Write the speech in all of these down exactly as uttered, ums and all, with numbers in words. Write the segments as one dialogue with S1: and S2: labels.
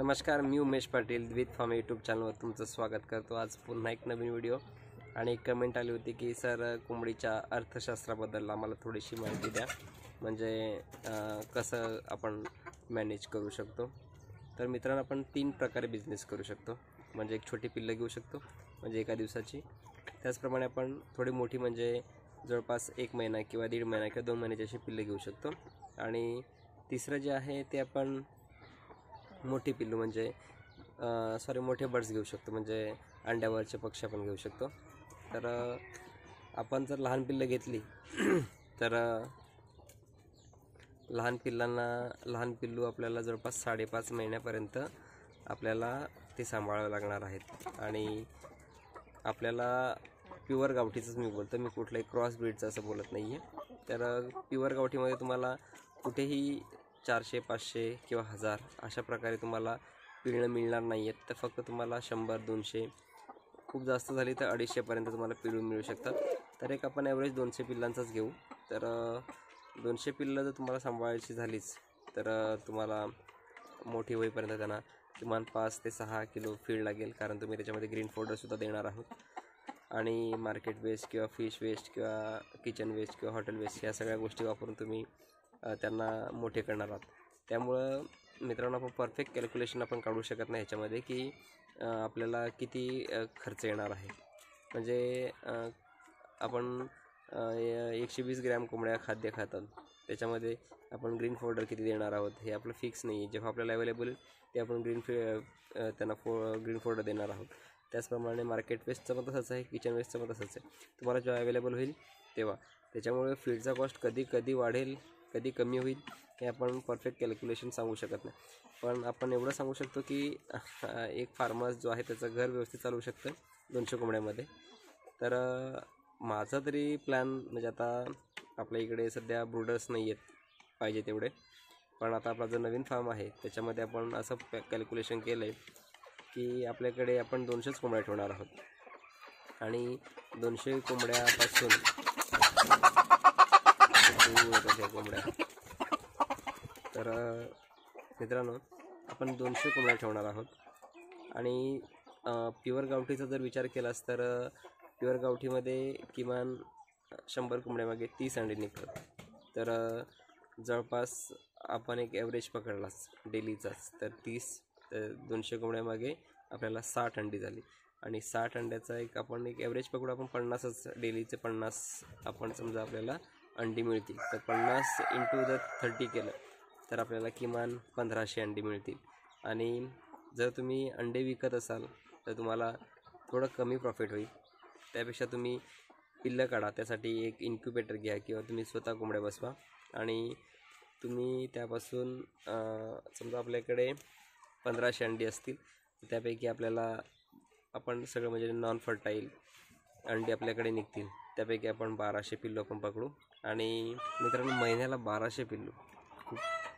S1: नमस्कार, मी Umesh Patil with farm YouTube चॅनलवर तुमचं स्वागत करतो। आज पुन्हा एक नवीन व्हिडिओ आणि एक कमेंट आली होती की सर कोंबडीच्या अर्थशास्त्राबद्दल आम्हाला थोडीशी माहिती द्या, म्हणजे कसं आपण मॅनेज करू शकतो। तर मित्रांनो, आपण तीन प्रकारे बिझनेस करू शकतो। म्हणजे एक छोटी पिल्लं घेऊ शकतो, म्हणजे एका दिवसाची। त्याचप्रमाणे आपण थोडी मोठी, म्हणजे जवळपास एक महिना किंवा दीड महिना किंवा दोन महिन्याची अशी पिल्लं घेऊ शकतो। आणि तिसरं जे आहे ते आपण मोठी पिल्लू, म्हणजे सॉरी मोठे बर्ड्स घेऊ शकतो, म्हणजे अंड्यावरचे पक्षी आपण घेऊ शकतो। तर आपण जर लहान पिल्लं घेतली तर लहान पिल्लांना लहान पिल्लू आपल्याला जवळपास साडेपाच महिन्यापर्यंत आपल्याला ते सांभाळावे लागणार आहेत। आणि आपल्याला प्युअर गावठीचंच मी बोलतो, मी कुठल्याही क्रॉस ब्रीडचं असं बोलत नाही आहे। तर प्युअर गावठीमध्ये तुम्हाला कुठेही चारशे पाचशे किंवा हजार अशा प्रकारे तुम्हाला पिल्लं मिळणार नाही आहेत। तर फक्त तुम्हाला शंभर दोनशे, खूप जास्त झाली तर अडीचशेपर्यंत तुम्हाला पिल्लू मिळू शकतात। तर एक आपण ॲव्हरेज दोनशे पिल्लांचाच घेऊ। तर दोनशे पिल्लं जर तुम्हाला सांभाळायची झालीच तर तुम्हाला मोठी होईपर्यंत त्यांना किमान पाच ते सहा किलो फीड लागेल, कारण तुम्ही त्याच्यामध्ये ग्रीन फोडरसुद्धा देणार आहोत। आणि मार्केट वेस्ट किंवा फिश वेस्ट किंवा किचन वेस्ट किंवा हॉटेल वेस्ट या सगळ्या गोष्टी वापरून तुम्ही त्यांना मोठे करणार आहात। त्यामुळं मित्रांनो, आपण परफेक्ट कॅल्क्युलेशन आपण काढू शकत नाही ह्याच्यामध्ये की आपल्याला किती खर्च येणार आहे। म्हणजे आपण एकशे वीस ग्रॅम कोंबड्या खाद्य खातात, त्याच्यामध्ये आपण ग्रीन फोल्डर किती देणार आहोत हे आपलं फिक्स नाही आहे। जेव्हा आपल्याला अवेलेबल ते आपण ग्रीन फी त्यांना फो ग्रीन फोल्डर देणार आहोत। त्याचप्रमाणे मार्केट वेस्टचं पण तसंच आहे, किचन वेस्टचं पण तसंच आहे। तुम्हाला जेव्हा अवेलेबल होईल तेव्हा, त्याच्यामुळे फीडचा कॉस्ट कधी कधी वाढेल, कधी कमी होईल हे आपण परफेक्ट कॅल्क्युलेशन सांगू शकत नाही। पण आपण एवढं सांगू शकतो की एक फार्मर्स जो आहे त्याचं घर व्यवस्थित चालू शकतं दोनशे कोंबड्यामध्ये। तर माझा तरी प्लॅन, म्हणजे आता आपल्या इकडे सध्या ब्रूडर्स नाही आहेत पाहिजे तेवढे, पण आता आपला जो नवीन फार्म आहे त्याच्यामध्ये आपण असं कॅल्क्युलेशन केलं आहे की आपल्याकडे आपण दोनशेच कोंबड्या ठेवणार आहोत। आणि दोनशे कोंबड्यापासून कोंबड्या तर मित्रांनो, आपण दोनशे कोंबड्या ठेवणार आहोत। आणि प्युअर गावठीचा जर विचार केलास तर प्युअर गावठीमध्ये किमान शंभर कोंबड्यामागे तीस अंडे निघतात। तर जवळपास आपण एक ॲव्हरेज पकडलाच डेलीचाच, तर तीस दोनशे कोंबड्यामागे आपल्याला साठ अंडी झाली। आणि साठ अंड्याचा एक आपण एक ॲव्हरेज पकडू, आपण पन्नासच डेलीचे पन्नास आपण समजा आपल्याला अंडी मिळतील। तर पन्नास इंटू जर थर्टी केलं तर आपल्याला किमान पंधराशे अंडी मिळतील। आणि जर तुम्ही अंडे विकत असाल तर तुम्हाला थोडं कमी प्रॉफिट होईल। त्यापेक्षा तुम्ही पिल्लं काढा, त्यासाठी एक इन्क्युबेटर घ्या किंवा तुम्ही स्वतः कोंबड्या बसवा। आणि तुम्ही त्यापासून समजा आपल्याकडे पंधराशे अंडी असतील, त्यापैकी आपल्याला आपण सगळं म्हणजे नॉन फर्टाईल अंडी आपल्याकडे निघतील, त्यापैकी आपण बाराशे पिल्लू आपण पकडू। आणि मित्रांनो, महिन्याला बाराशे पिल्लू खूप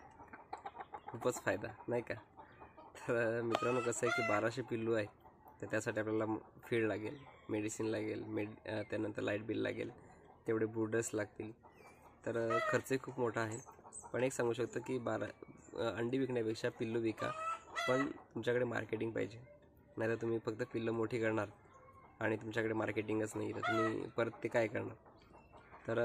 S1: खूपच फायदा नाही का। तर मित्रांनो, कसं आहे की बाराशे पिल्लू आहे तर त्यासाठी आपल्याला फीड लागेल, मेडिसिन लागेल, मेड त्यानंतर लाईट बिल लागेल, तेवढे ब्रूडर्स लागतील। तर खर्चही खूप मोठा आहे। पण एक सांगू शकतो की बारा अंडी विकण्यापेक्षा पिल्लू विका, पण तुमच्याकडे मार्केटिंग पाहिजे। नाही तर तुम्ही फक्त पिल्लं मोठी करणार आणि तुमच्याकडे मार्केटिंगच नाही, तर तुम्ही परत ते काय करणार। तर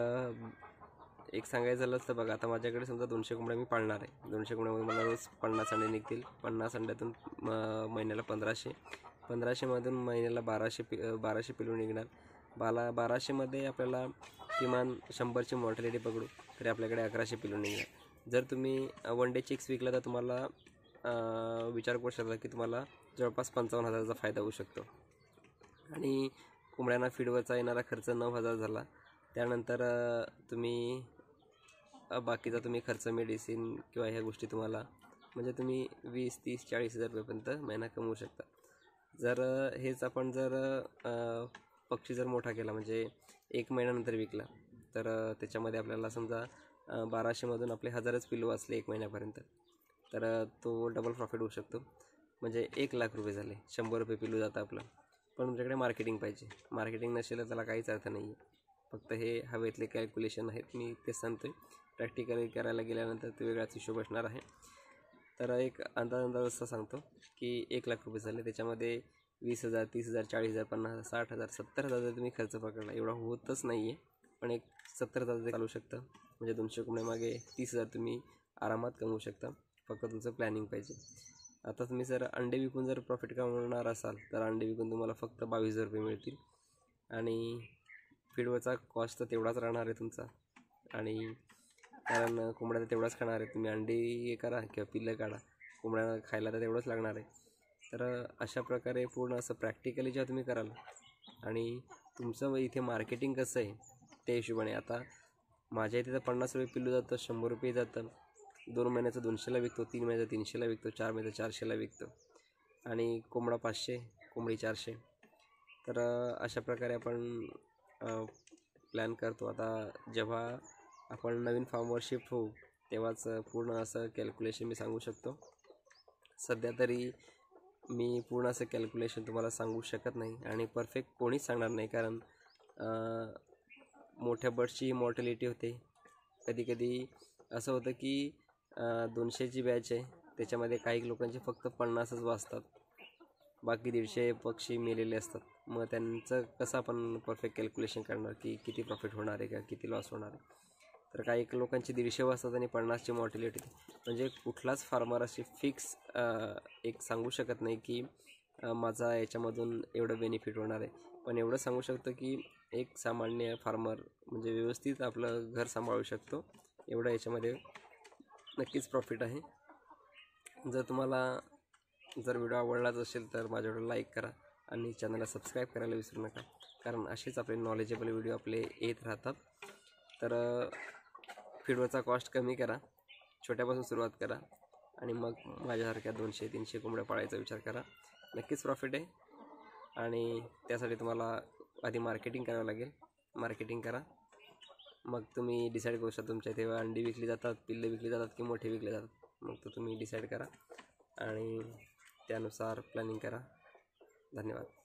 S1: एक सांगायचं झालं तर बघा, आता माझ्याकडे समजा दोनशे कोंबड्या मी पाळणार आहे। दोनशे कोंबड्यामध्ये मला रोज पन्नास अंडे निघतील। पन्नास अंड्यातून महिन्याला पंधराशे, पंधराशेमधून महिन्याला बाराशे पि बाराशे पिल्लू निघणार। बारा बाराशेमध्ये आपल्याला किमान शंभरची मॉर्टॅलिटी पकडू तरी आपल्याकडे अकराशे पिल्लू निघणार। जर तुम्ही वन डे चिक्स विकला तर तुम्हाला विचार करू शकता की तुम्हाला जवळपास पंचावन्न हजाराचा फायदा होऊ शकतो। आणि कोंबड्यांना फीडवरचा येणारा खर्च नऊ हजार झाला। त्यानंतर तुम्ही बाकीचा तुम्ही खर्च, मेडिसिन किंवा ह्या गोष्टी तुम्हाला, म्हणजे तुम्ही वीस तीस चाळीस हजार रुपयेपर्यंत महिना कमवू शकता। जर हेच आपण जर पक्षी जर मोठा केला, म्हणजे एक महिन्यानंतर विकला, तर त्याच्यामध्ये आपल्याला समजा बाराशेमधून आपले हजारच पिल्लू वाचले एक महिन्यापर्यंत, तर तो डबल प्रॉफिट होऊ शकतो। म्हणजे एक लाख रुपये झाले, शंभर रुपये पिल्लू जातं आपलं। पण तुमच्याकडे मार्केटिंग पाहिजे, मार्केटिंग नसेल तर त्याला काहीच अर्थ नाही आहे। फक्त हे हवेतले कॅल्क्युलेशन आहेत, मी ते सांगतो आहे। प्रॅक्टिकली करायला गेल्यानंतर ते वेगळाच हिशोब असणार आहे। तर एक अंदाज अंदाज असं सांगतो की एक लाख रुपये झाले, त्याच्यामध्ये वीस हजार तीस हजार चाळीस हजार पन्नास हजार साठ हजार सत्तर हजार जर तुम्ही खर्च पकडला, एवढा होतच नाही आहे, पण एक सत्तर हजार ते चालू शकतं. म्हणजे दोनशे कोंबड्यामागे तीस हजार तुम्ही आरामात कमवू शकता, फक्त तुमचं प्लॅनिंग पाहिजे. आता तुम्ही जर अंडे विकून जर प्रॉफिट कमवणार असाल तर अंडे विकून तुम्हाला फक्त बावीस हजार रुपये मिळतील आणि फीडवरचा कॉस्ट तर तेवढाच राहणार आहे तुमचा. आणि कारण कोंबड्या तर तेवढाच खाणार आहे, तुम्ही अंडी करा किंवा पिल्लं काढा, कोंबड्यांना खायला तर तेवढंच लागणार आहे. तर अशा प्रकारे पूर्ण असं प्रॅक्टिकली जेव्हा तुम्ही कराल आणि तुमचं इथे मार्केटिंग कसं आहे त्या हिशोबाने, आता माझ्या इथे तर पन्नास रुपये पिल्लू जातं, शंभर रुपये जातं, दोन महिन्याचं दोनशेला विकतो, तीन महिन्याचं तीनशेला विकतो, चार महिन्याचं चारशेला विकतो आणि कोंबडा पाचशे, कोंबडी चारशे. तर अशा प्रकारे आपण प्लॅन करतो. आता जेव्हा आपण नवीन फार्मवर शिफ्ट होऊ तेव्हाच पूर्ण असं कॅल्क्युलेशन मी सांगू शकतो. सध्या तरी मी पूर्ण असं कॅल्क्युलेशन तुम्हाला सांगू शकत नाही आणि परफेक्ट कोणीच सांगणार नाही, कारण मोठ्या बर्ड्सची मॉर्टॅलिटी होते. कधी कधी असं होतं की दोनशेची बॅच आहे, त्याच्यामध्ये काही लोकांचे फक्त पन्नासच वाजतात, बाकी दीडशे पक्षी मेलेले असतात. मग त्यांचं कसं आपण परफेक्ट कॅल्क्युलेशन करणार की किती प्रॉफिट होणार आहे का किती लॉस होणार आहे. तर काही लोकांचे दीडशे वाजतात आणि पन्नासची मॉर्टॅलिटी. म्हणजे कुठलाच फार्मर अशी फिक्स एक सांगू शकत नाही की माझा याच्यामधून एवढं बेनिफिट होणार आहे. पण एवढं सांगू शकतो की एक सामान्य फार्मर म्हणजे व्यवस्थित आपलं घर सांभाळू शकतो, एवढं याच्यामध्ये नक्कीच प्रॉफिट आहे. जर तुम्हाला जर व्हिडिओ आवडलाच असेल तर माझ्याकडे लाईक करा आणि चॅनलला सबस्क्राईब करायला विसरू नका, कारण असेच आपले नॉलेजेबल व्हिडिओ आपले येत राहतात. तर फीडवरचा कॉस्ट कमी करा, छोट्यापासून सुरुवात करा आणि मग माझ्यासारख्या दोनशे तीनशे कोंबड्या पाळायचा विचार करा, नक्कीच प्रॉफिट आहे. आणि त्यासाठी तुम्हाला आधी मार्केटिंग करावं लागेल. मार्केटिंग करा, मग तुम्ही डिसाईड करू शकता तुमच्या इथे अंडी विकली जातात, पिल्ले विकली जातात की मोठे विकले जातात. मग तो तुम्ही डिसाईड करा आणि त्यानुसार प्लॅनिंग करा. धन्यवाद.